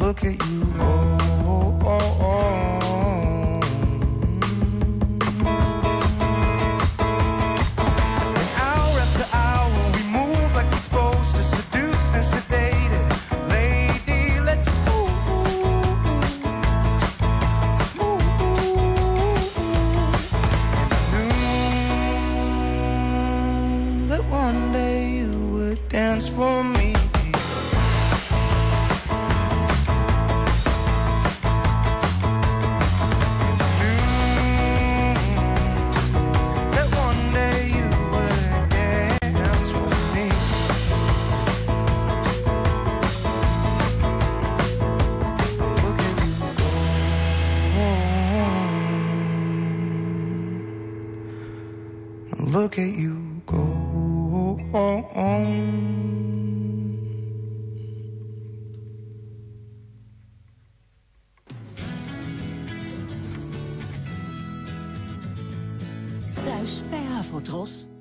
look at you go. And hour after hour we move like we're supposed to, seduced and sedated. Lady, let's smooth. And I knew that one day you would dance for me. Look at you go. Thuis bij Havotros.